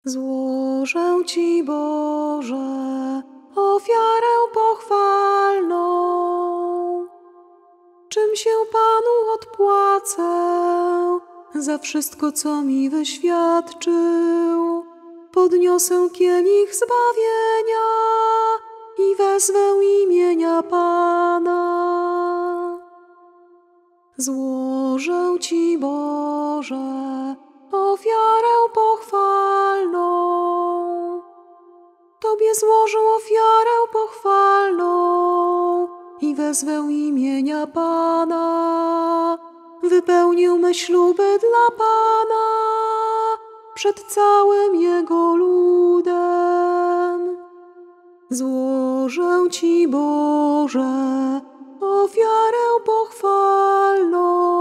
Złożę Ci, Boże, ofiarę pochwalną. Czym się Panu odpłacę za wszystko, co mi wyświadczył? Podniosę kielich zbawienia i wezwę imienia Pana. Złożę Ci, Boże, ofiarę pochwalną. Tobie złożę ofiarę pochwalną i wezwę imienia Pana. Wypełnię me śluby dla Pana przed całym Jego ludem. Złożę Ci, Boże, ofiarę pochwalną.